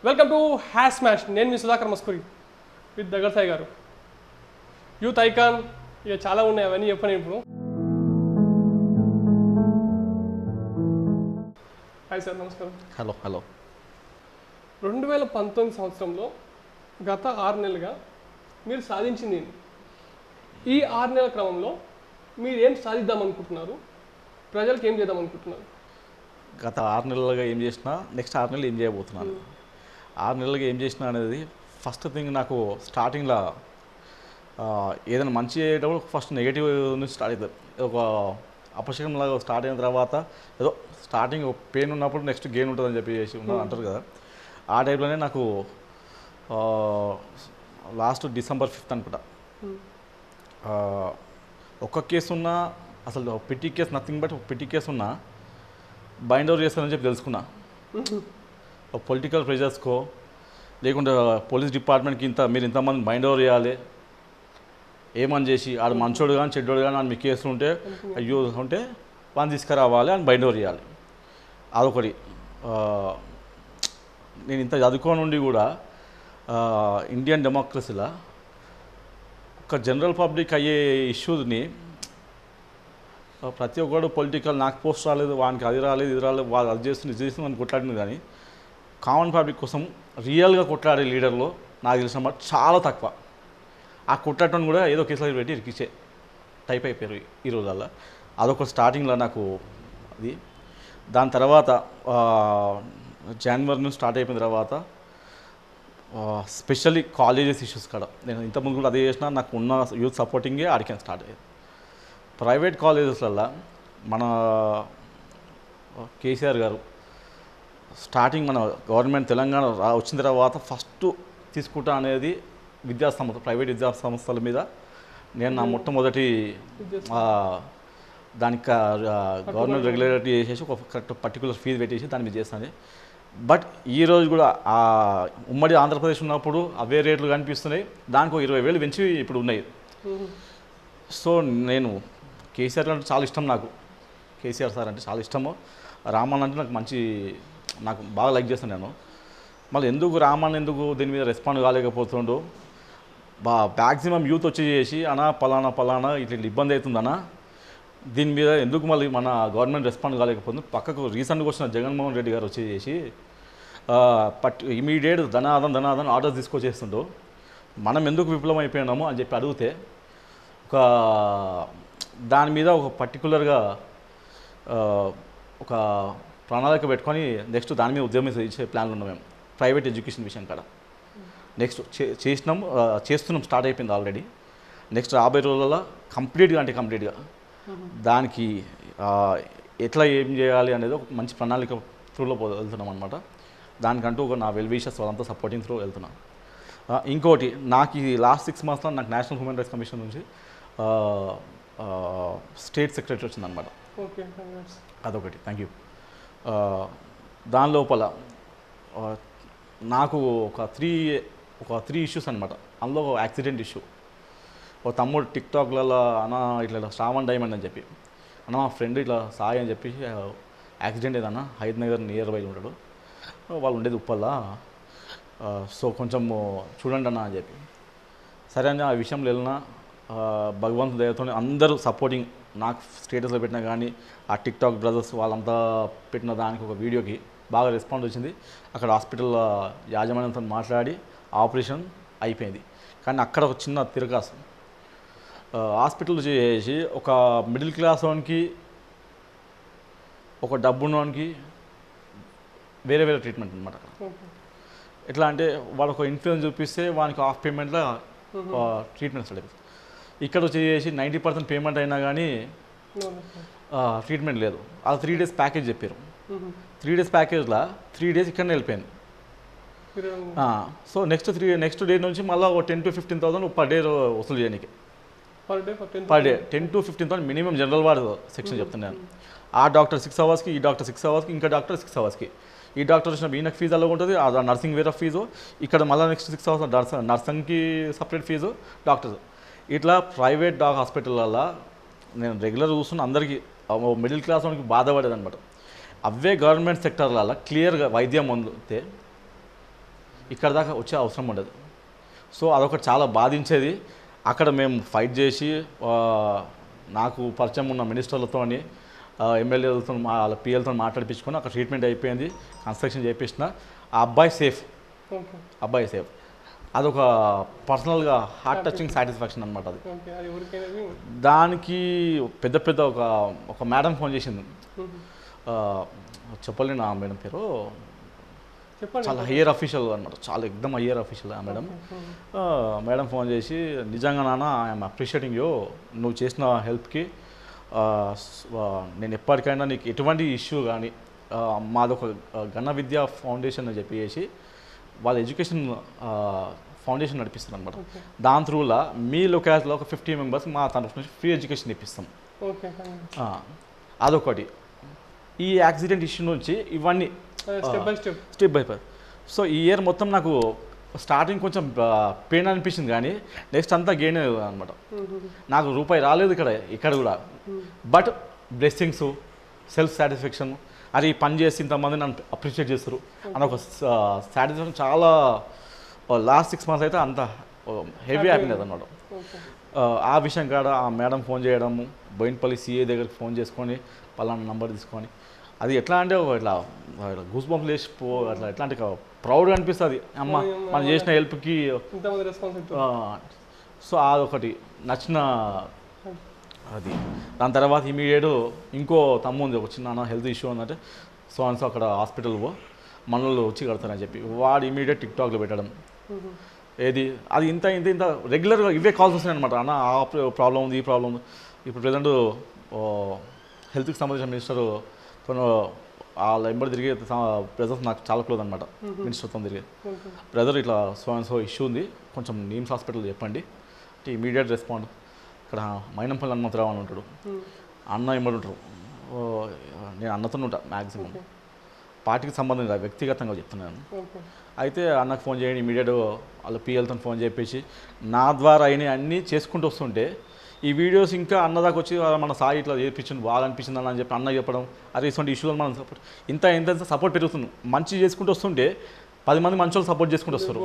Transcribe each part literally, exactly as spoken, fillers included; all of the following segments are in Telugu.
Welcome to hash smash. నేను మీ సుధాకర్ మస్కూరి విత్ దగ్గర సాయి గారు. యూత్ ఐకాన్ ఇక చాలా ఉన్నాయి, అవన్నీ చెప్పని ఇప్పుడు. హాయ్ సార్, నమస్కారం. హలో హలో రెండు వేల పంతొమ్మిది సంవత్సరంలో గత ఆరు నెలలుగా మీరు సాధించింది ఏంటి? ఈ ఆరు నెలల క్రమంలో మీరు ఏం సాధిద్దాం అనుకుంటున్నారు? ప్రజలకు ఏం చేద్దాం అనుకుంటున్నారు? గత ఆరు నెలలుగా ఏం చేసినా నెక్స్ట్ ఆరు నెలలు ఏం చేయబోతున్నాను. ఆరు నెలలుగా ఏం చేసినా అనేది ఫస్ట్ థింగ్, నాకు స్టార్టింగ్లో ఏదైనా మంచి అయ్యేటప్పుడు ఫస్ట్ నెగిటివ్ నుంచి స్టార్ట్ అవుతుంది. ఒక అపశకం లాగా స్టార్ట్ అయిన తర్వాత ఏదో స్టార్టింగ్ పెయిన్ ఉన్నప్పుడు నెక్స్ట్ గెయిన్ ఉంటుందని చెప్పేసి ఉన్నది అంటారు కదా. ఆ టైప్లోనే నాకు లాస్ట్ డిసెంబర్ ఫిఫ్త్ అనుకుంటా ఒక్క కేసు ఉన్నా, అసలు PT case nothing but PT case ఉన్నా బైండ్ ఓవర్ చేస్తానని చెప్పి తెలుసుకున్నా. పొలిటికల్ ప్రెజర్స్కో లేకుంటే పోలీస్ డిపార్ట్మెంట్కి ఇంత మీరు ఇంతమంది బైండ్ ఓవర్ చేయాలి ఏమని చేసి ఆడు మంచోడు కానీ చెడ్డోడు కానీ అని మీ కేసులు ఉంటే అయ్యో ఉంటే వాళ్ళని తీసుకురావాలి అని బైండ్ ఓవర్ చేయాలి. అదొకటి. నేను ఇంత చదువుకోని నుండి కూడా ఇండియన్ డెమోక్రసీలో ఒక జనరల్ పబ్లిక్ అయ్యే ఇష్యూని ప్రతి ఒక్కడు పొలిటికల్ నాకు పోస్ట్ రాలేదు, వానికి అది రాలేదు, ఇది రాలేదు, వాళ్ళు అది చేస్తుంది ఇది చేస్తుంది అని కొట్లాడింది. కానీ కామన్ పబ్లిక్ కోసం రియల్గా కొట్లాడే లీడర్లో నాకు తెలిసిన మాట చాలా తక్కువ. ఆ కొట్లాడటం కూడా ఏదో కేసులు పెట్టి ఇరికిచ్చే టైప్ అయిపోయారు ఈ రోజుల్లో. అదొక స్టార్టింగ్లో నాకు అది. దాని తర్వాత జనవరి నుంచి స్టార్ట్ అయిపోయిన తర్వాత స్పెషల్లీ కాలేజెస్ ఇష్యూస్ కాడ నేను ఇంతకుముందు కూడా అదే చేసినా, నాకు ఉన్న యూత్ సపోర్టింగే ఆడికి స్టార్ట్ అయ్యేది. ప్రైవేట్ కాలేజెస్లల్లో మన కేసీఆర్ గారు స్టార్టింగ్ మన గవర్నమెంట్ తెలంగాణ రా వచ్చిన తర్వాత ఫస్ట్ తీసుకుంటా అనేది విద్యా సంస్థ ప్రైవేట్ విద్యా సంస్థల మీద నేను నా మొట్టమొదటి దానికి గవర్నమెంట్ రెగ్యులేటరీ చేసేసి ఒక కరెక్ట్ పర్టికులర్ ఫీజు పెట్టేసి దాని మీద చేస్తాను. బట్ ఈరోజు కూడా ఆ ఉమ్మడి ఆంధ్రప్రదేశ్ ఉన్నప్పుడు అవే రేట్లు కనిపిస్తున్నాయి, దానికి ఒక ఇరవై వేలు పెంచి ఇప్పుడు ఉన్నాయి. సో నేను కేసీఆర్ అంటే చాలా ఇష్టం, నాకు కేసీఆర్ సార్ అంటే చాలా ఇష్టము. రామన్ అంటే నాకు మంచి, నాకు బాగా లైక్ చేస్తాను నేను. మళ్ళీ ఎందుకు రామన్ ఎందుకు దీని మీద రెస్పాండ్ కాలేకపోతుండో, బా మ్యాక్సిమం యూత్ వచ్చి చేసి అనా పలానా పలానా ఇట్లా ఇబ్బంది అవుతుందన్నా దీని మీద ఎందుకు మళ్ళీ మన గవర్నమెంట్ రెస్పాండ్ కాలేకపోతుంది. పక్కకు రీసెంట్గా వచ్చిన జగన్మోహన్ రెడ్డి గారు వచ్చి చేసి పట్ ఇమీడియట్ ధనాదం ధనాదం ఆర్డర్స్ తీసుకొచ్చేస్తుండో మనం ఎందుకు విఫలం అయిపోయినాము అని చెప్పి అడిగితే ఒక దాని మీద ఒక పర్టికులర్గా ఒక ప్రణాళిక పెట్టుకొని నెక్స్ట్ దాని మీద ఉద్యమం ఇచ్చే ప్లాన్లు ఉన్నాం మేము. ప్రైవేట్ ఎడ్యుకేషన్ విషయం కాడ నెక్స్ట్ చేసినాం, చేస్తున్నాం, స్టార్ట్ అయిపోయింది ఆల్రెడీ. నెక్స్ట్ రాబోయే రోజుల్లో కంప్లీట్గా అంటే కంప్లీట్గా దానికి ఎట్లా ఏం చేయాలి అనేది ఒక మంచి ప్రణాళిక త్రూలో వెళ్తున్నాం అనమాట. దానికంటూ ఒక నా వెల్ విషెస్ వాళ్ళంతా సపోర్టింగ్ త్రూ వెళ్తున్నాను. ఇంకోటి, నాకు ఈ లాస్ట్ సిక్స్ మంత్స్లో నాకు నేషనల్ హ్యూమన్ రైట్స్ కమిషన్ నుంచి స్టేట్ సెక్రటరీ వచ్చిందనమాట. అదొకటి, థ్యాంక్ యూ. దాని లోపల నాకు ఒక త్రీ ఒక త్రీ ఇష్యూస్ అనమాట. అందులో ఒక యాక్సిడెంట్ ఇష్యూ. ఒక తమ్ముడు టిక్టాక్లలో అన్న ఇట్లా శ్రావణ్ డైమండ్ అని చెప్పి అన్న మా ఫ్రెండ్ ఇట్లా సాయి అని చెప్పి యాక్సిడెంట్ ఏదన్నా హైద్ నగర్ నియర్ బై ఉంటాడు, వాళ్ళు ఉండేది ఉప్పల్లా, సో కొంచెం చూడండి అన్న అని చెప్పి సరే అని ఆ విషయంలో వెళ్ళినా భగవంతు దయతో అందరూ సపోర్టింగ్ నాకు స్టేటస్లో పెట్టినా కానీ ఆ టిక్టాక్ బ్రదర్స్ వాళ్ళంతా పెట్టిన దానికి ఒక వీడియోకి బాగా రెస్పాన్స్ వచ్చింది. అక్కడ హాస్పిటల్ యాజమాన్యంతో మాట్లాడి ఆపరేషన్ అయిపోయింది. కానీ అక్కడ ఒక చిన్న తిరగాసు, హాస్పిటల్ చేసి ఒక మిడిల్ క్లాస్ వానికి ఒక డబ్బున్నవానికి వేరే వేరే ట్రీట్మెంట్ అనమాట. అక్కడ ఎట్లా అంటే వాడు ఒక ఇన్ఫ్లుయెన్స్ చూపిస్తే వానికి హాఫ్ పేమెంట్లో ట్రీట్మెంట్ స్టార్ట్ అయిపోతుంది. ఇక్కడ వచ్చేసి నైంటీ పర్సెంట్ పేమెంట్ అయినా కానీ ట్రీట్మెంట్ లేదు. అది త్రీ డేస్ ప్యాకేజ్ చెప్పారు. త్రీ డేస్ ప్యాకేజ్లో త్రీ డేస్ ఇక్కడనే వెళ్ళిపోయింది. So next three next day నుంచి మళ్ళీ ఒక ten to fifteen thousand per day వసూలు చేయడానికి. Per day ten to fifteen thousand minimum general ward section చెప్తున్నాను. ఆ డాక్టర్ సిక్స్ అవర్స్కి, ఈ డాక్టర్ సిక్స్ అవర్స్కి, ఇంకా డాక్టర్ సిక్స్ అవర్స్కి. ఈ డాక్టర్ వచ్చిన ఈయనకు ఫీజు అలా ఉంటుంది, ఆ నర్సింగ్ వేరే ఫీజు, ఇక్కడ మళ్ళీ నెక్స్ట్ సిక్స్ అవర్స్ నర్స్ నర్సింగ్కి సపరేట్ ఫీజు, డాక్టర్స్. ఇట్లా ప్రైవేట్ డాక్ హాస్పిటల్లో నేను రెగ్యులర్ చూస్తున్న అందరికీ మిడిల్ క్లాస్ వాళ్ళకి బాధపడేది అనమాట. అవే గవర్నమెంట్ సెక్టర్లలో క్లియర్గా వైద్యం అందితే ఇక్కడ దాకా వచ్చే అవసరం ఉండదు. సో అదొకటి చాలా బాధించేది. అక్కడ మేము ఫైట్ చేసి నాకు పరిచయం ఉన్న మినిస్టర్లతో ఎమ్మెల్యేలతో వాళ్ళ పిఎల్తో మాట్లాడిపించుకొని అక్కడ ట్రీట్మెంట్ అయిపోయింది, కన్స్ట్రక్షన్ చేయించిన. ఆ అబ్బాయి సేఫ్, అబ్బాయి సేఫ్. అదొక పర్సనల్గా హార్ట్ టచింగ్ సాటిస్ఫాక్షన్ అనమాట అది. దానికి పెద్ద పెద్ద ఒక ఒక మేడం ఫోన్ చేసింది, చెప్పలేను ఆ మేడం పేరు, చాలా హయ్యర్ అఫీషియల్ అనమాట, చాలా ఎక్దమ్ హయ్యర్ అఫీషియల్ ఆ మేడం. మేడం ఫోన్ చేసి, నిజంగా నాన్న ఐఎమ్ అప్రిషియేటింగ్ యూ, నువ్వు చేసిన హెల్ప్కి నేను ఎప్పటికైనా నీకు ఎటువంటి ఇష్యూ కానీ, మాదొక ఘన విద్యా ఫౌండేషన్ అని చెప్పేసి వాళ్ళ ఎడ్యుకేషన్ ఫౌండేషన్ నడిపిస్తారు అనమాట. దాని త్రూలా మీ లొకాలిటీలో ఒక ఫిఫ్టీ మెంబర్స్ మా తరఫు నుంచి ఫ్రీ ఎడ్యుకేషన్ ఇప్పిస్తాం. అదొకటి. ఈ యాక్సిడెంట్ ఇష్యూ నుంచి ఇవన్నీ step by step step by step. So ఈ ఇయర్ మొత్తం నాకు స్టార్టింగ్ కొంచెం పెయిన్ అనిపించింది, కానీ నెక్స్ట్ అంతా గెయిన్ అనమాట. నాకు రూపాయి రాలేదు ఇక్కడ ఇక్కడ కూడా, బట్ బ్లెస్సింగ్స్, సెల్ఫ్ సాటిస్ఫాక్షన్, అది పని చేసి ఇంతమంది నన్ను అప్రిషియేట్ చేస్తారు అని ఒక సాటిస్ఫాక్షన్. చాలా లాస్ట్ సిక్స్ మంత్స్ అయితే అంత హెవీ హ్యాపీనెస్ అన్నమాట. ఆ విషయం కాడ ఆ మేడం ఫోన్ చేయడము, బోయిన్పల్లి సిఏ దగ్గరికి ఫోన్ చేసుకొని పలానా నంబర్ తీసుకొని, అది ఎట్లా అంటే ఇట్లా గూస్ బంప్స్ లేచిపో, అట్లా ఎట్లా అంటే ప్రౌడ్గా అనిపిస్తుంది, అమ్మ మనం చేసిన హెల్ప్కి. సో అదొకటి నచ్చిన అది. దాని తర్వాత ఇమీడియట్ ఇంకో తమ్ముంది, ఒక చిన్న హెల్త్ ఇష్యూ ఉందంటే సో అండ్ సో అక్కడ హాస్పిటల్ పో, మనలో వచ్చి కడతానని చెప్పి వాడు ఇమీడియట్ టిక్టాక్లో పెట్టడం. ఏది అది ఇంత ఇంత ఇంత రెగ్యులర్గా ఇవే కాల్స్ వస్తున్నాయి అనమాట. అన్న ఆ ప్రాబ్లం ఉంది, ఈ ప్రాబ్లం ఉంది. ఇప్పుడు ప్రజెంట్ హెల్త్కి సంబంధించిన మినిస్టర్ వాళ్ళ ఎంబడి తిరిగే బ్రదర్స్ నాకు చాలా క్లోజ్ అనమాట. మినిస్టర్తో తిరిగే బ్రదర్ ఇట్లా సో అండ్ సో ఇష్యూ ఉంది, కొంచెం నీమ్స్ హాస్పిటల్ చెప్పండి అంటే ఇమీడియట్ రెస్పాండ్. ఇక్కడ మైనంపల్లి హనుమంతరావు అని ఉంటాడు, అన్న ఎంబడి ఉంటారు. నేను అన్నతో ఉంటా మ్యాక్సిమం, పార్టీకి సంబంధం కాదు, వ్యక్తిగతంగా చెప్తున్నాను. అయితే అన్నకు ఫోన్ చేయండి ఇమీడియట్, వాళ్ళ పిఎల్తో ఫోన్ చేయించి నా ద్వారా అయినా అన్నీ చేసుకుంటూ వస్తుంటే ఈ వీడియోస్ ఇంకా అన్నదాకా వచ్చి మన సాయి ఇట్లా చేయించింది బాగా అనిపించింది అని చెప్పి అన్న చెప్పడం, అరే ఇటువంటి ఇష్యూలో మనం సపోర్ట్ ఇంత ఎంత సపోర్ట్ పెరుగుతుంది. మంచి చేసుకుంటూ వస్తుంటే పది మంది మంచి వాళ్ళు సపోర్ట్ చేసుకుంటూ వస్తారు.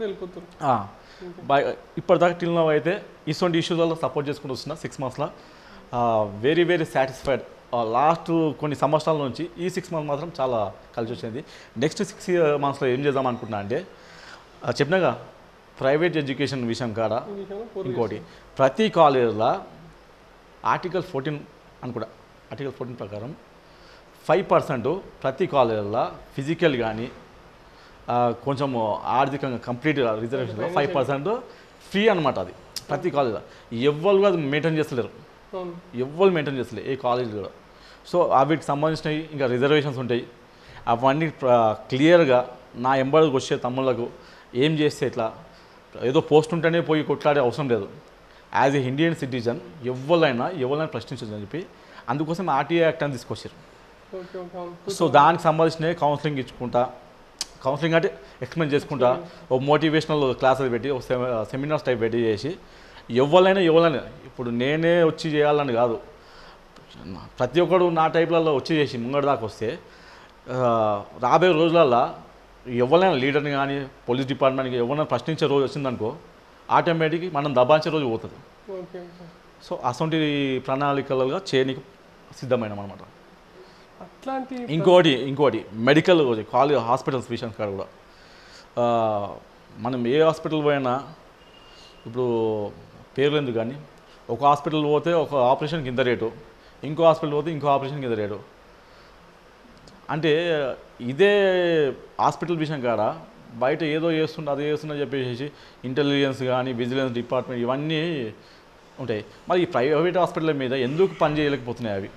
ఇప్పటిదాకా టిల్ నవ్ అయితే ఇటువంటి ఇష్యూస్ వల్ల సపోర్ట్ చేసుకుంటూ వస్తున్నా. సిక్స్ మంత్స్లో వెరీ వెరీ సాటిస్ఫైడ్. లాస్ట్ కొన్ని సంవత్సరాల నుంచి ఈ సిక్స్ మంత్స్ మాత్రం చాలా కలిసి వచ్చింది. నెక్స్ట్ సిక్స్ మంత్స్లో ఏం చేద్దాం అనుకుంటున్నా అంటే, చెప్పినాగా ప్రైవేట్ ఎడ్యుకేషన్ విషయం కాడ ఇంకోటి, ప్రతి కాలేజ్లో ఆర్టికల్ ఫోర్టీన్ అనుకుంటా, ఆర్టికల్ ఫోర్టీన్ ప్రకారం ఫైవ్ పర్సెంట్ ప్రతి కాలేజ్లో ఫిజికల్ కానీ కొంచెం ఆర్థికంగా కంప్లీట్ రిజర్వేషన్లో ఫైవ్ పర్సెంట్ ఫ్రీ అనమాట. అది ప్రతి కాలేజ్లో ఎవ్వరు అది మెయింటైన్ చేస్తలేరు, ఎవ్వరు మెయింటైన్ చేస్తలేరు ఏ కాలేజ్ కూడా. సో వీటికి సంబంధించినవి ఇంకా రిజర్వేషన్స్ ఉంటాయి. అవన్నీ క్లియర్గా నా ఎంబడికి వచ్చే తమ్ముళ్ళకు ఏం చేస్తే ఇట్లా ఏదో పోస్ట్ ఉంటేనే పోయి కొట్లాడే అవసరం లేదు. యాజ్ ఏ ఇండియన్ సిటిజన్ ఎవరైనా ఎవరైనా ప్రశ్నించచ్చు అని చెప్పి అందుకోసం ఆర్టీఐ యాక్ట్ అని తీసుకొచ్చారు. సో దానికి సంబంధించిన కౌన్సిలింగ్ ఇచ్చుకుంటా, కౌన్సిలింగ్ అంటే ఎక్స్ప్లెయిన్ చేసుకుంటా, ఒక మోటివేషనల్ క్లాసెస్ పెట్టి ఒక సెమినార్స్ టైప్ పెట్టి చేసి ఎవరైనా ఎవరైనా ఇప్పుడు నేనే వచ్చి చేయాలని కాదు, ప్రతి ఒక్కడు నా టైప్లలో వచ్చి చేసి ముంగడి దాకా వస్తే రాబోయే రోజులలో ఎవరైనా లీడర్ని కానీ పోలీస్ డిపార్ట్మెంట్కి ఎవరైనా ప్రశ్నించే రోజు వచ్చిందనుకో ఆటోమేటిక్గా మనం దబాయించే రోజు పోతుంది. సో అసొంటి ప్రణాళికలుగా చేయడానికి సిద్ధమైనాం అనమాట. అట్లాంటి ఇంకోటి ఇంకోటి మెడికల్ కాలేజ్ హాస్పిటల్స్ విషయం కాడ కూడా మనం ఏ హాస్పిటల్ పోయినా ఇప్పుడు పేర్లు ఎందుకు కానీ ఒక హాస్పిటల్ పోతే ఒక ఆపరేషన్కి ఇంత రేటు, ఇంకో హాస్పిటల్ పోతే ఇంకో ఆపరేషన్కి ఇంత రేటు. అంటే ఇదే హాస్పిటల్ విషయం కాడ బయట ఏదో చేస్తుండే అదే చేస్తుండే చెప్పేసి ఇంటెలిజెన్స్ కానీ విజిలెన్స్ డిపార్ట్మెంట్ ఇవన్నీ ఉంటాయి. మరి ఈ ప్రైవేట్ హాస్పిటల్ మీద ఎందుకు పని చేయలేకపోతున్నాయి? అవి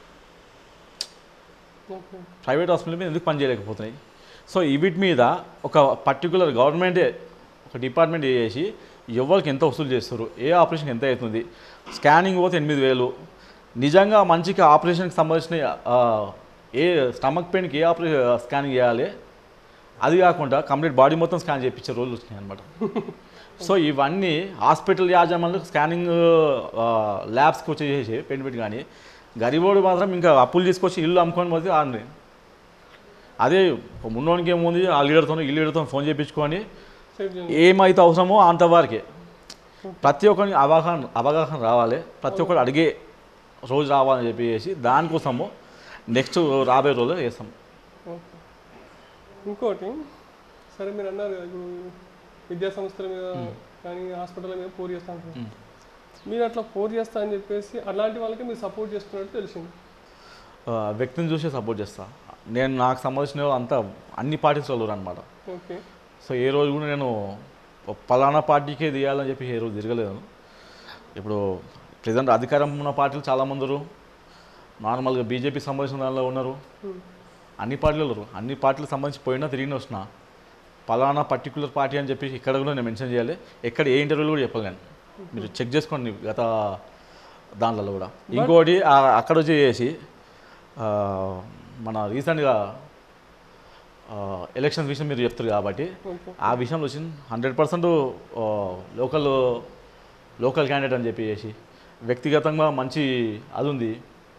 ప్రైవేట్ హాస్పిటల్ మీద ఎందుకు పని చేయలేకపోతున్నాయి? సో వీటి మీద ఒక పర్టికులర్ గవర్నమెంటే ఒక డిపార్ట్మెంట్ చేసి ఎవరికి ఎంత వసూలు చేస్తారు, ఏ ఆపరేషన్కి ఎంత అవుతుంది, స్కానింగ్ పోతే ఎనిమిది వేలు నిజంగా మంచిగా ఆపరేషన్కి సంబంధించిన ఏ స్టమక్ పెయిన్కి ఏ ఆపరేషన్ స్కానింగ్ చేయాలి, అది కాకుండా కంప్లీట్ బాడీ మొత్తం స్కాన్ చేయించే రోజులు వచ్చినాయి అనమాట. సో ఇవన్నీ హాస్పిటల్ యాజమాన్లకు స్కానింగ్ ల్యాబ్స్కి వచ్చి చేసి పెయింట్ పెట్టి, కానీ గరీబోడు మాత్రం ఇంకా అప్పులు తీసుకొచ్చి ఇల్లు అమ్ముకొని పోతే ఆడిని అదే ఉన్నోనికి ఏముంది ఆ లీడర్తో ఈ లీడర్తో ఫోన్ చేయించుకొని సేవ్ చేయండి. ఏమైతే అవసరమో అంతవరకే ప్రతి ఒక్కరికి అవగాహన అవగాహన రావాలి, ప్రతి ఒక్కరు అడిగే రోజు రావాలని చెప్పేసి దానికోసము నెక్స్ట్ రాబోయే రోజులు చేస్తాం. ఓకే. ఇంకోటి సరే మీరు అన్నారు కదా ఇప్పుడు విద్యా సంస్థల మీద కానీ హాస్పిటల్ మీద పోర్ చేస్తా అంటారు. మీరు అట్లా పోర్ చేస్తా అని చెప్పేసి అలాంటి వాళ్ళకి మీరు సపోర్ట్ చేస్తున్నట్టు తెలిసింది. ఆ, వ్యక్తిని చూసి సపోర్ట్ చేస్తా. నేను నాకు సంబంధించిన అంతా అన్ని పార్టీస్ వాళ్ళు అనమాట. ఓకే. సో ఏ రోజు కూడా నేను పలానా పార్టీకే తీయాలని చెప్పి ఏ రోజు తిరగలేదు. ఇప్పుడు ప్రజెంట్ అధికారం ఉన్న పార్టీలు చాలామంది ఉన్నారు, నార్మల్గా బీజేపీకి సంబంధించిన దానిలో ఉన్నారు, అన్ని పార్టీలు ఉన్నారు. అన్ని పార్టీలకు సంబంధించి పోయినా తిరిగిన వచ్చిన పలానా పర్టికులర్ పార్టీ అని చెప్పి ఇక్కడ కూడా నేను మెన్షన్ చేయాలి. ఎక్కడ ఏ ఇంటర్వ్యూలు కూడా చెప్పాలి నేను, మీరు చెక్ చేసుకోండి గత దాంట్లో కూడా. ఇంకోటి ఆ- అక్కడ వచ్చేసి ఆ, మన రీసెంట్గా ఎలక్షన్స్ విషయం మీరు చెప్తారు కాబట్టి ఓకే. ఆ విషయంలో వచ్చింది hundred percent local local candidate అని చెప్పేసి వ్యక్తిగతంగా మంచి అది ఉంది.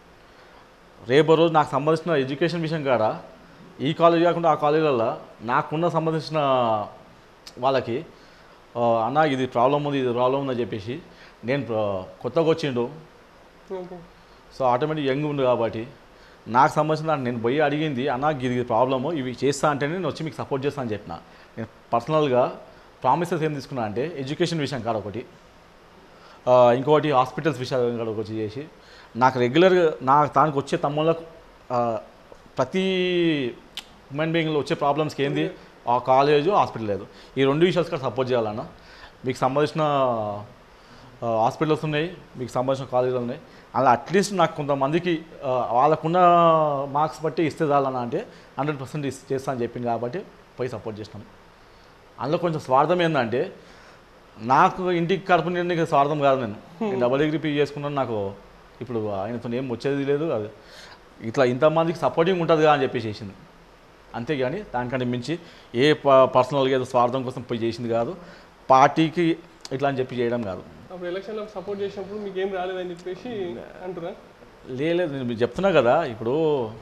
రేపు రోజు నాకు సంబంధించిన ఎడ్యుకేషన్ విషయం కాడ ఈ కాలేజ్ కాకుండా ఆ కాలేజీలలో నాకున్న సంబంధించిన వాళ్ళకి ఆ, అన్న ఇది ప్రాబ్లం ఉంది ఇది ప్రాబ్లం ఉందని చెప్పేసి నేను ఆ, కొత్తగా వచ్చిండు. ఓకే. సో ఆటోమేటిక్ యంగ్ ఉంది కాబట్టి నాకు సంబంధించిన నేను పోయి అడిగింది అన్న ఇది ప్రాబ్లము ఇవి చేస్తా అంటేనే నేను వచ్చి మీకు సపోర్ట్ చేస్తాను అని చెప్పిన. నేను పర్సనల్గా ప్రామిసెస్ ఏం తీసుకున్నా అంటే ఎడ్యుకేషన్ విషయం కాడ ఒకటి, ఆ, ఇంకోటి హాస్పిటల్స్ విషయం కాడ ఒకటి చేసి నాకు రెగ్యులర్గా నాకు దానికి వచ్చే తమ్ముళ్ళకు ఆ, ప్రతి హ్యూమన్ బీయింగ్లో వచ్చే ప్రాబ్లమ్స్కి ఏంది ఆ కాలేజు హాస్పిటల్ లేదు, ఈ రెండు విషయాలు కూడా సపోర్ట్ చేయాలన్న. మీకు సంబంధించిన హాస్పిటల్స్ ఉన్నాయి, మీకు సంబంధించిన కాలేజీలు ఉన్నాయి, అలా అట్లీస్ట్ నాకు కొంతమందికి ఆ, వాళ్ళకున్న మార్క్స్ బట్టి ఇస్తే చాలన్న అంటే హండ్రెడ్ పర్సెంట్ చేస్తా అని చెప్పింది కాబట్టి పోయి సపోర్ట్ చేసినాం. అందులో కొంచెం స్వార్థం ఏంటంటే నాకు ఇంటికి కడుపు నిండికి స్వార్థం కాదు, నేను నేను డబల్ డిగ్రీ పీ చేసుకున్నాను, నాకు ఇప్పుడు ఆయనతో ఏం వచ్చేది లేదు, అది ఇట్లా ఇంతమందికి సపోర్టింగ్ ఉంటుంది కదా అని చెప్పి చేసింది. అంతేగాని దానికంటే మించి ఏ పర్సనల్గా ఏదో స్వార్థం కోసం పోయి చేసింది కాదు, పార్టీకి ఇట్లా అని చెప్పి చేయడం కాదు. అప్పుడు ఎలక్షన్లో సపోర్ట్ చేసినప్పుడు మీకు ఏం రాలేదని చెప్పేసి అంటున్నా. లేదు నేను మీకు చెప్తున్నా కదా, ఇప్పుడు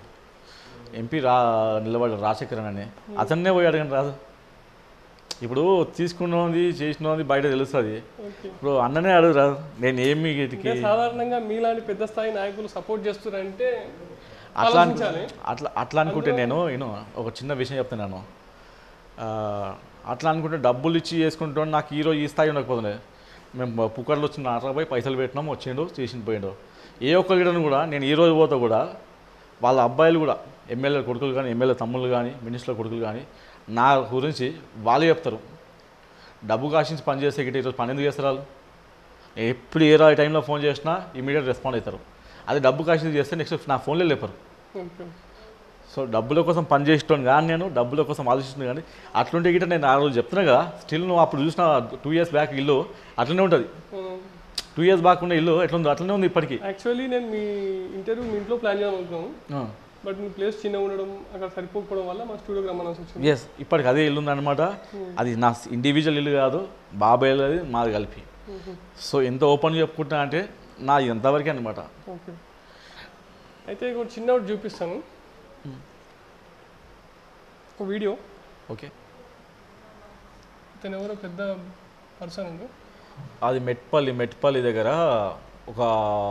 ఎంపీ రా నిలబడ్డాడు రాజశేఖరన్ అని, అతన్నే పోయి అడగండి రాదు. ఇప్పుడు తీసుకున్నది చేసినది బయట తెలుస్తుంది, ఓకే. ఇప్పుడు అన్ననే అడుగు రాదు. నేను ఏమి వీటికి అంటే సాధారణంగా మీలాంటి పెద్ద స్థాయి నాయకులు సపోర్ట్ చేస్తున్నారంటే అట్లా అను- ఆలోచించాలి. అట్లా అట్లా అనుకుంటే నేను నేను ఒక చిన్న విషయం చెప్తున్నాను. ఆ, అట్లా అనుకుంటే డబ్బులు ఇచ్చి చేసుకుంటాను నాకు ఈరోజు ఈ స్థాయి ఉండకపోతుంది. మేము పుక్కర్లు వచ్చిన అరవై పైసలు పెట్టినాం, వచ్చిండు చేసిండు పోయిండు. ఏ ఒక్క లీడర్ని కూడా నేను ఈ రోజు పోతా కూడా వాళ్ళ అబ్బాయిలు కూడా ఎమ్మెల్యే కొడుకులు కానీ ఎమ్మెల్యే తమ్ముళ్ళు కానీ మినిస్టర్ కొడుకులు కానీ నా గురించి వాళ్ళే చెప్తారు, డబ్బు కాశించి పని చేసే గిట్ట ఈరోజు పని ఎందుకు చేస్తారు వాళ్ళు, ఎప్పుడు ఏ రా టైంలో ఫోన్ చేసినా ఇమీడియట్ రెస్పాండ్ అవుతారు. అది డబ్బు కాశించి చేస్తే నెక్స్ట్ నా ఫోన్లో లేపరు. ఓకే. సో డబ్బుల కోసం పని చేసేటోను కానీ నేను డబ్బుల కోసం ఆలోచిస్తున్నాను కానీ అట్లుంటే గిట్ట నేను ఆ రోజు చెప్తున్నా కదా, స్టిల్ నువ్వు అప్పుడు చూసిన టూ ఇయర్స్ బ్యాక్ ఇల్లు అట్లనే ఉంటుంది, టూ ఇయర్స్ బ్యాక్ ఉన్న ఇల్లు ఎట్లుందో అట్లనే ఉంది ఇప్పటికీ. యాక్చువల్లీ నేను మీ ఇంటర్వ్యూ మీ ఇంట్లో ప్లాన్ చేయాలనుకున్నాను, బట్ మీ ప్లేస్ చిన్నగా ఉండడం అక్కడ సరిపోకపోవడం వల్ల మా స్టూడియోకి రమ్మనాల్సి వచ్చింది. ఎస్ ఇప్పటికి అదే ఇల్లు ఉందన్నమాట. అది నా ఇండివిజువల్ ఇల్లు కాదు, బాబాయ్ అది మాది కలిపి. సో ఎంత ఓపెన్ చెప్పుకుంటా అంటే నా ఎంతవరకే అనమాట. ఓకే. అయితే ఒక చిన్న ఒకటి చూపిస్తాను, ఒక వీడియో. ఓకే. ఇతను ఎవరో పెద్ద పర్సన్ అండి. అది మెట్పల్లి మెట్పల్లి దగ్గర ఒక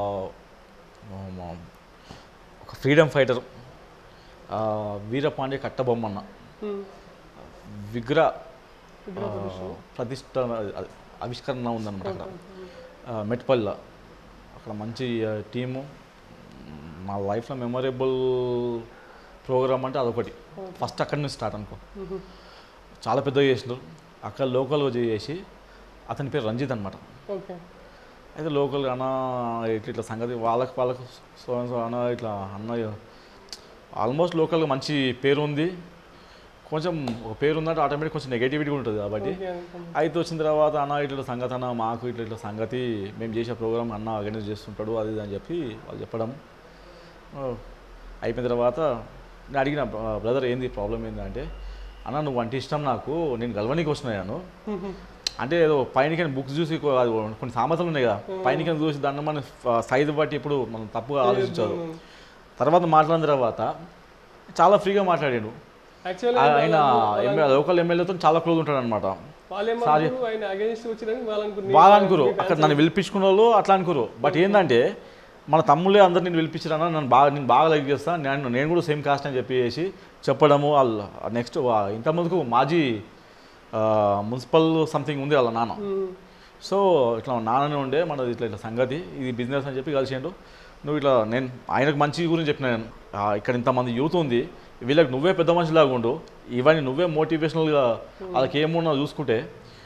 ఒక ఫ్రీడమ్ ఫైటర్ వీరపాండే కట్టబొమ్మన్న విగ్రహ ప్రతిష్ట అది ఆవిష్కరణ ఉందన్నమాట అక్కడ మెట్పల్లిలో. అక్కడ మంచి టీము, మా లైఫ్లో మెమొరబుల్ ప్రోగ్రామ్ అంటే అదొకటి. ఫస్ట్ అక్కడి నుంచి స్టార్ట్ అనుకో, చాలా పెద్దగా చేసినారు. అక్కడ లోకల్గా చేసి అతని పేరు రంజిత్ అనమాట. ఓకే. అయితే లోకల్ అన్న ఇట్లా ఇట్లా సంగతి వాళ్ళకి వాళ్ళకు సో సో అన్న ఇట్లా అన్న ఆల్మోస్ట్ లోకల్గా మంచి పేరు ఉంది, కొంచెం ఒక పేరు ఉందంటే ఆటోమేటిక్ కొంచెం నెగటివిటీ ఉంటుంది కాబట్టి. అయితే వచ్చిన తర్వాత అన్న ఇట్లా సంగతి అన్న మాకు ఇట్లా ఇట్లా సంగతి మేము చేసే ప్రోగ్రామ్ అన్న ఆర్గనైజ్ చేస్తుంటాడు అది ఇది అని చెప్పి వాళ్ళు చెప్పడం అయిపోయిన తర్వాత నేను అడిగిన బ్రదర్ ఏంది ప్రాబ్లం ఏంది అంటే, అన్న నువ్వు అంటే ఇష్టం నాకు, నేను గల్వనీకి వచ్చినాను అంటే ఏదో పైన బుక్స్ చూసి కొన్ని సామెతలు ఉన్నాయి కదా, పైన చూసి దాన్ని మన సైజు బట్టి ఇప్పుడు మనం తప్పుగా ఆలోచించారు. తర్వాత మాట్లాడిన తర్వాత చాలా ఫ్రీగా మాట్లాడాడు, యాక్చువల్లీ ఆయన ఎమ్మెల్యే లోకల్ ఎమ్మెల్యేతో చాలా క్లోజ్ ఉంటాడు అనమాట. వాళ్ళేమనుకున్నారు ఆయన అగేన్స్ట్ వచ్చిరని వాళ్ళు అనుకున్నారు. వాళ్ళు అనుకోరు అక్కడ నన్ను పిలిపించుకున్న వాళ్ళు అట్లా అనుకోరు. బట్ ఏంటంటే మన తమ్ముళ్ళే అందరు నేను పిలిపించారన్నా నన్ను బాగా నేను బాగా లైక్ చేస్తాను, నేను నేను కూడా సేమ్ కాస్ట్ అని చెప్పేసి చెప్పడము. వాళ్ళు నెక్స్ట్ ఇంతకుముందుకు మాజీ మున్సిపల్ సంథింగ్ ఉంది వాళ్ళ నాన్న. సో ఇట్లా నాన్ననే ఉండే మనది ఇట్లా ఇట్లా సంగతి ఇది బిజినెస్ అని చెప్పి కలిసిండు. నువ్వు ఇట్లా నేను ఆయనకు మంచి గురించి చెప్పిన నేను ఇక్కడ ఇంతమంది యూత్ ఉంది వీళ్ళకి నువ్వే పెద్ద మనిషిలాగా ఉండు, ఇవన్నీ నువ్వే మోటివేషనల్గా వాళ్ళకి ఏమున్నా చూసుకుంటే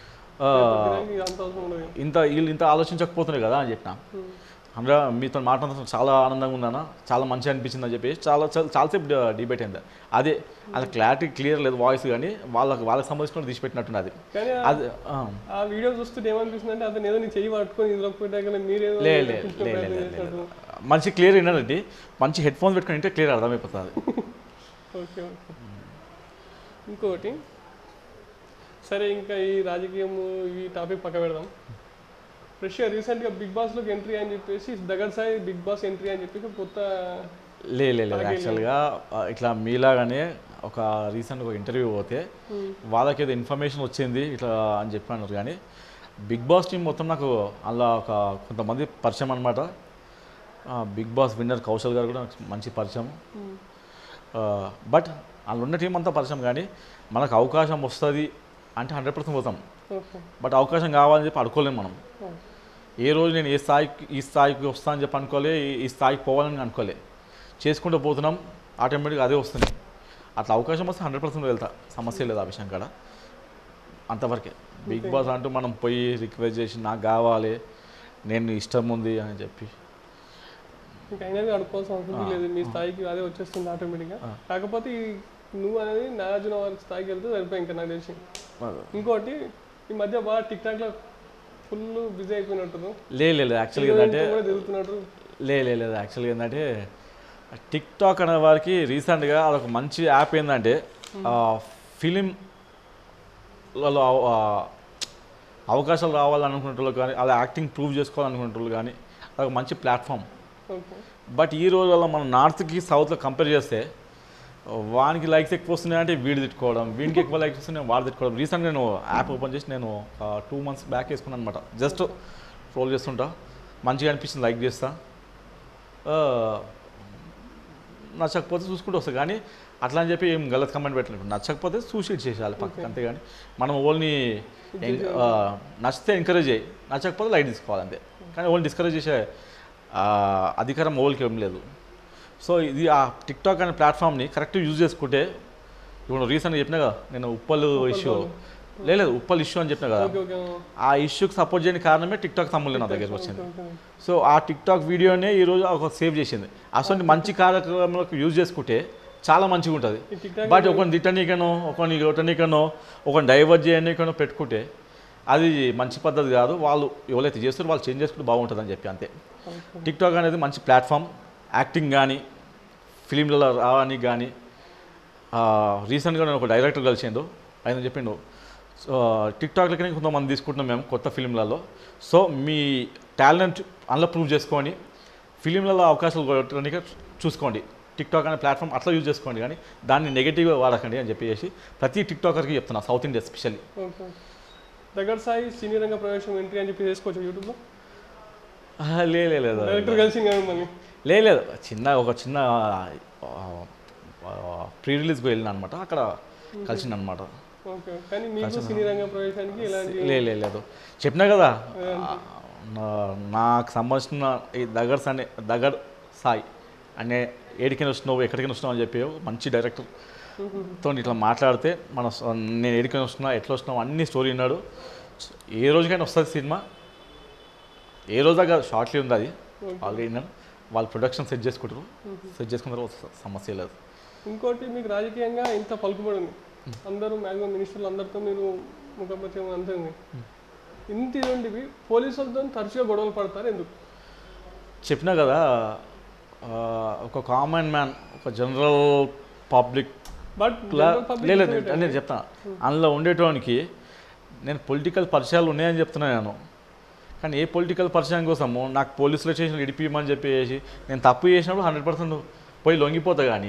ఇంత వీళ్ళు ఇంత ఆలోచించకపోతున్నాయి కదా అని చెప్పిన. అందులో మీతో మాట్లాడుతున్న చాలా ఆనందంగా ఉందన్న, చాలా మంచిగా అనిపించింది అని చెప్పేసి చాలా చాలాసేపు డిబేట్ అయింది. అదే అది క్లారిటీ క్లియర్ లేదు వాయిస్, కానీ వాళ్ళకి వాళ్ళకి సంబంధించిన తీసిపెట్టినట్టుంది. అది అది ఆ వీడియో చూస్తుంటే ఏమనిపిస్తుంది అంటే అతను ఏదో నీ చెయ్యి పట్టుకొని మంచి క్లియర్ విన్నానండి, మంచి హెడ్ ఫోన్స్ పెట్టుకుని అంటే క్లియర్ అర్థమైపోతుంది. Okay okay. ఇంకోటి సరే, ఇంకా ఈ రాజకీయం ఈ టాపిక్ పక్క పెడదాం. ఫ్రెష్గా రీసెంట్గా బిగ్ బాస్లోకి ఎంట్రీ అని చెప్పేసి దగ్గర సాయి బిగ్ బాస్ ఎంట్రీ అని చెప్పేసి కొత్త లేదు. యాక్చువల్గా ఇట్లా మీలాగానే ఒక రీసెంట్గా ఒక ఇంటర్వ్యూ పోతే వాళ్ళకి ఏదో ఇన్ఫర్మేషన్ వచ్చింది ఇట్లా అని చెప్పాను. కానీ బిగ్ బాస్ టీం మొత్తం నాకు అలా ఒక కొంతమంది పరిచయం అనమాట. బిగ్ బాస్ విన్నర్ కౌశల్ గారు కూడా నాకు మంచి పరిచయం. బట్ వాళ్ళు ఉన్న టీం అంతా పరిచయం, కానీ మనకు అవకాశం వస్తుంది అంటే హండ్రెడ్ పర్సెంట్ పోతాం. బట్ అవకాశం కావాలని చెప్పి అడుకోలేము మనం. ఏ రోజు నేను ఏ స్థాయికి ఈ స్థాయికి వస్తా అని చెప్పి అనుకోలే, ఈ స్థాయికి పోవాలని అనుకోలే, చేసుకుంటూ పోతున్నాం ఆటోమేటిక్గా అదే వస్తుంది. అట్లా అవకాశం వస్తే హండ్రెడ్ పర్సెంట్ వెళ్తా, సమస్య లేదు ఆ విషయం కాడ. అంతవరకే. బిగ్ బాస్ అంటూ మనం పోయి రిక్వెస్ట్ చేసి నాకు కావాలి నేను ఇష్టం ఉంది అని చెప్పి అయినా అడుకోవాల్సిన అవసరం లేదు, మీ స్థాయికి అదే వచ్చేస్తుంది ఆటోమేటిక్గా. కాకపోతే నువ్వు అనేది నాగార్జున వారి స్థాయికి వెళ్తే సరిపోయి ఇంకా నాకు తెలిసి. ఇంకోటి ఈ మధ్య బాగా టిక్ టాక్లో ఫుల్ బిజీ అయిపోయినట్టు. లేదు యాక్చువల్గా ఏంటంటే తిరుగుతున్నట్టు లేదు యాక్చువల్గా ఏంటంటే టిక్ టాక్ అనే వారికి రీసెంట్గా అదొక మంచి యాప్ ఏంటంటే ఫిలింలలో అవకాశాలు రావాలనుకునేటోళ్ళు కానీ అలా యాక్టింగ్ ప్రూవ్ చేసుకోవాలనుకునేటోళ్ళు కానీ అదొక మంచి ప్లాట్ఫామ్. బట్ ఈ రోజుల్లో మనం నార్త్కి సౌత్లో కంపేర్ చేస్తే వానికి లైక్స్ ఎక్కువ వస్తున్నాయి అంటే వీడు తిట్టుకోవడం, వీడికి ఎక్కువ లైక్స్ వస్తున్నాయి వాడు తిట్టుకోవడం. రీసెంట్గా నేను యాప్ ఓపెన్ చేసి నేను టూ మంత్స్ బ్యాక్ వేసుకున్నాను అనమాట. జస్ట్ ట్రోల్ చేస్తుంటా, మంచిగా అనిపిస్తుంది లైక్ చేస్తా, నచ్చకపోతే చూసుకుంటూ వస్తాను. కానీ అట్లా అని చెప్పి ఏం గలత్ కమెంట్ పెట్టలేదు, నచ్చకపోతే సూసైడ్ చేసేయాలి పక్కకి, అంతేగాని మనం ఓన్లీ నచ్చితే ఎంకరేజ్ చేయి, నచ్చకపోతే లైట్ తీసుకోవాలి అంతే. కానీ ఓన్లీ డిస్కరేజ్ చేసే అధికారం ఓన్కి ఏం లేదు. సో ఇది ఆ టిక్ టాక్ అనే ప్లాట్ఫామ్ని కరెక్ట్గా యూజ్ చేసుకుంటే, ఇప్పుడు రీసెంట్గా చెప్పినా కదా నేను ఉప్పల్ ఇష్యూ లేదు ఉప్పల్ ఇష్యూ అని చెప్పినా కదా, ఆ ఇష్యూకి సపోర్ట్ చేయని కారణమే టిక్ టాక్ తమ్ముళ్ళు నా దగ్గరికి వచ్చింది. సో ఆ టిక్ టాక్ వీడియోనే ఈరోజు ఒక సేవ్ చేసింది. అసలు మంచి కార్యక్రమాలకు యూజ్ చేసుకుంటే చాలా మంచిగా ఉంటుంది. బట్ ఒకరిని తిట్టనీకనో ఒకరిని కొట్టనీకనో ఒకరిని డైవర్ట్ చేయనీకనో పెట్టుకుంటే అది మంచి పద్ధతి కాదు. వాళ్ళు ఎవరైతే చేస్తారో వాళ్ళు చేంజ్ చేసుకుంటే బాగుంటుంది అని చెప్పి అంతే. టిక్ టాక్ అనేది మంచి ప్లాట్ఫామ్, యాక్టింగ్ కానీ ఫిలింలలో రావడానికి కానీ. రీసెంట్గా నేను ఒక డైరెక్టర్ కలిసిండు, ఆయన చెప్పిండు సో టిక్ టాక్లకి కొంతమంది తీసుకుంటున్నాం మేము కొత్త ఫిలింలలో. సో మీ టాలెంట్ అందులో ప్రూవ్ చేసుకొని ఫిలింలలో అవకాశాలు కొట్టడానికి చూసుకోండి. టిక్ టాక్ అనే ప్లాట్ఫామ్ అట్లా యూజ్ చేసుకోండి, కానీ దాన్ని నెగిటివ్గా వాడకండి అని చెప్పేసి ప్రతి టిక్ టాకర్కి చెప్తున్నా, సౌత్ ఇండియా ఎస్పెషల్లీ. దగ్గర సాయి సినీ రంగ ప్రవేశం ఎంట్రీ అని చెప్పి చేసుకోవచ్చు యూట్యూబ్లో? లేదు లేదు, చిన్న ఒక చిన్న ప్రీ రిలీజ్కి వెళ్ళిన అనమాట, అక్కడ కలిసింది అనమాట. లేదు చెప్పినా కదా నాకు సంబంధించిన ఈ దగ్గర అనే దగ్గర సాయి అనే ఏడికైనా వస్తున్నావు ఎక్కడికైనా వస్తున్నావు అని చెప్పి మంచి డైరెక్టర్తో ఇట్లా మాట్లాడితే మన నేను ఏడికైనా వస్తున్నా ఎట్లా వస్తున్నావు అన్ని స్టోరీ విన్నాడు. ఏ రోజుకైనా వస్తుంది సినిమా, ఏ రోజు దాకా షార్ట్లీ ఉంది అది ఆల్రెడీ విన్నాను. వాళ్ళు ప్రొడక్షన్ సెట్ చేసుకుంటారు, సెట్ చేసుకున్న తర్వాత సమస్య లేదు. ఇంకోటి మీకు రాజకీయంగా ఇంత పలుకుబడి ఉంది, అందరూ మ్యాక్సిమం మినిస్టర్లు అందరితో మీరు ముఖపరిచయం అంతే ఉంది. ఇంటి నుండి పోలీసులతో తరచుగా గొడవలు పడతారు ఎందుకు? చెప్పినా కదా ఒక కామన్ మ్యాన్ ఒక జనరల్ పబ్లిక్ బట్ లేదు నేను చెప్తాను అందులో ఉండేటోనికి నేను పొలిటికల్ పరిచయాలు ఉన్నాయని చెప్తున్నాను నేను. కానీ ఏ పొలిటికల్ పరిచయం కోసము నాకు పోలీస్ స్టేషన్ ఇడిపియమని చెప్పేసి నేను తప్పు చేసినప్పుడు హండ్రెడ్ పర్సెంట్ పోయి లొంగిపోతా. కానీ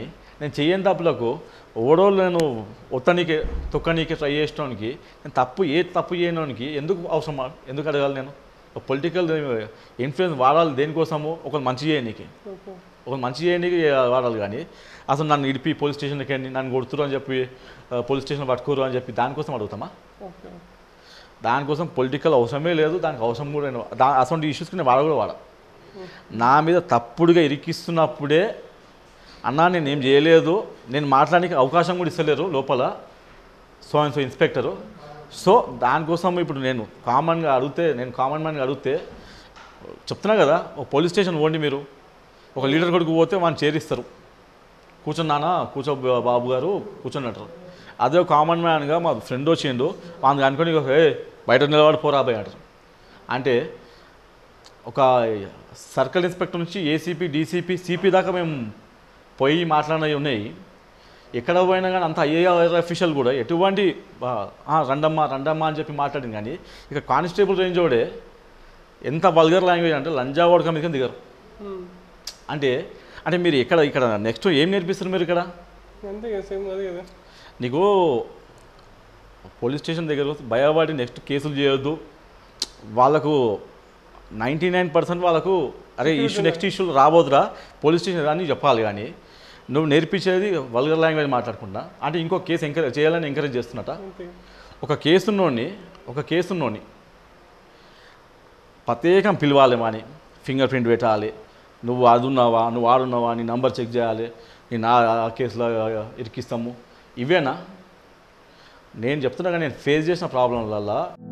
నేను చెయ్యని తప్పులకు ఓడోళ్ళు నేను ఒత్తనీకి తొక్కనీకి ట్రై చేసడానికి నేను తప్పు ఏ తప్పు చేయడానికి ఎందుకు అవసరమా ఎందుకు అడగాలి నేను పొలిటికల్ ఇన్ఫ్లుయెన్స్ వాడాలి దేనికోసము ఒకరు మంచి చేయనీకి ఒక మంచి చేయడానికి వాడాలి కానీ అసలు నన్ను ఇడిపి పోలీస్ స్టేషన్కి వెళ్ళి నన్ను కొడుతురు అని చెప్పి పోలీస్ స్టేషన్ పట్టుకోరు అని చెప్పి దానికోసం అడుగుతామా దానికోసం పొలిటికల్ అవసరమే లేదు దానికి అవసరం కూడా దా అసలు ఇష్యూస్కి నేను వాడ కూడా వాడ నా మీద తప్పుడుగా ఇరికిస్తున్నప్పుడే అన్నా నేను ఏం చేయలేదు నేను మాట్లాడడానికి అవకాశం కూడా ఇస్తలేరు లోపల so and so inspector so దానికోసం ఇప్పుడు నేను కామన్గా అడిగితే నేను కామన్ మ్యాన్గా అడిగితే చెప్తున్నా కదా ఒక పోలీస్ స్టేషన్ పోండి మీరు ఒక లీడర్ కొడుకు పోతే వాడిని చేరిస్తారు కూర్చున్నానా కూర్చో బాబు గారు కూర్చొని అదే కామన్ మ్యాన్గా మా ఫ్రెండ్ వచ్చిండు వాడిని అనుకుని ఏ బయట నిలబడిపోరా అబ్బాయి అంటారు అంటే ఒక సర్కిల్ ఇన్స్పెక్టర్ నుంచి ఏసీపీ డీసీపీ సిపి దాకా మేము పోయి మాట్లాడినవి ఉన్నాయి ఎక్కడ పోయినా కానీ అంత ఐఏఆర్ అఫీషియల్ కూడా ఎటువంటి రండమ్మా రండమ్మా అని చెప్పి మాట్లాడింది కానీ ఇక కానిస్టేబుల్ రేంజ్ వాడే ఎంత వల్గర్ లాంగ్వేజ్ అంటే లంజా వాడక మీద దిగరు అంటే అంటే మీరు ఇక్కడ ఇక్కడ నెక్స్ట్ ఏం నేర్పిస్తారు మీరు ఇక్కడ నీకు పోలీస్ స్టేషన్ దగ్గర భయపడి నెక్స్ట్ కేసులు చేయొద్దు వాళ్ళకు నైంటీ నైన్ పర్సెంట్ వాళ్ళకు అరే ఇష్యూ నెక్స్ట్ ఇష్యూలు రాబోదురా పోలీస్ స్టేషన్ అని చెప్పాలి కానీ నువ్వు నేర్పించేది వల్గర్ లాంగ్వేజ్ మాట్లాడకుండా అంటే ఇంకో కేసు ఎంకరేజ్ చేయాలని ఎంకరేజ్ చేస్తున్నట ఒక కేసున్నోని ఒక కేసున్నోని ప్రత్యేకం పిలవాలి మాని ఫింగర్ ప్రింట్ పెట్టాలి నువ్వు ఆడున్నావా నువ్వు ఆడున్నావా నీ నంబర్ చెక్ చేయాలి నేను ఆ కేసులో ఇరికిస్తాము ఇవేనా నేను చెప్తున్నా కానీ నేను ఫేస్ చేసిన ప్రాబ్లం వల్ల